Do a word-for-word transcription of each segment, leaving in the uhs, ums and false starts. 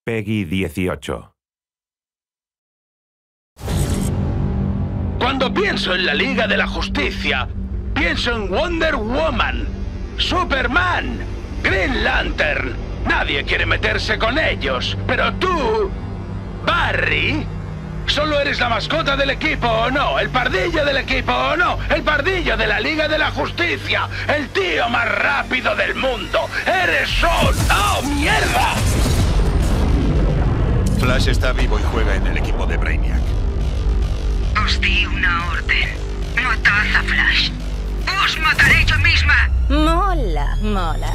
Peggy dieciocho. Cuando pienso en la Liga de la Justicia, pienso en Wonder Woman, Superman, Green Lantern. Nadie quiere meterse con ellos, pero tú, Barry, solo eres la mascota del equipo o no, el pardillo del equipo o no, el pardillo de la Liga de la Justicia, el tío más rápido del mundo. ¡Eres un... ¡Oh, mierda! Flash está vivo y juega en el equipo de Brainiac. Os di una orden. Matad a Flash. ¡Os mataré yo misma! Mola, mola.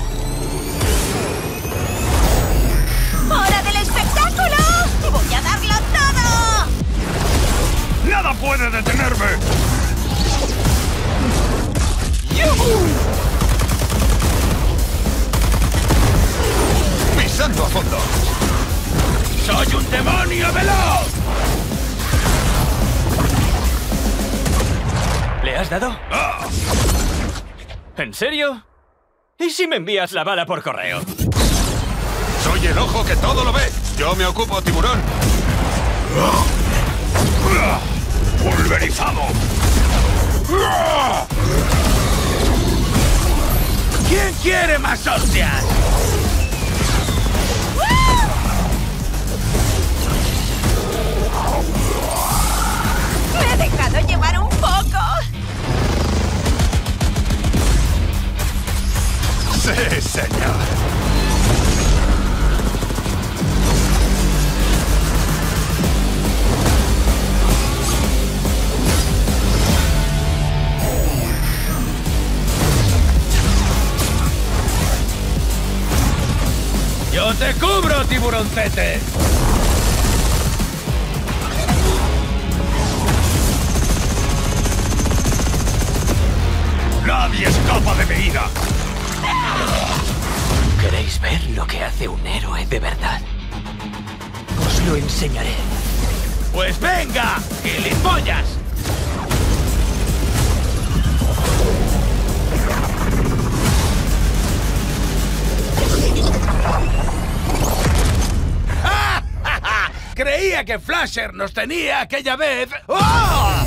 ¡Hora del espectáculo! ¡Voy a darlo todo! ¡Nada puede detenerme! ¡Yuhu! ¡Pisando a fondo! ¡Soy un demonio veloz! ¿Le has dado? ¡Ah! ¿En serio? ¿Y si me envías la bala por correo? ¡Soy el ojo que todo lo ve! ¡Yo me ocupo, tiburón! ¡Pulverizado! ¿Quién quiere más hostias? ¡Me he dejado llevar un poco! ¡Sí, señor! ¡Yo te cubro, tiburoncete! ¡Nadie escapa de mi ira! ¿Queréis ver lo que hace un héroe de verdad? Os lo enseñaré. ¡Pues venga, gilipollas! ¡Ja, ja, ja! Creía que Flasher nos tenía aquella vez. ¡Oh!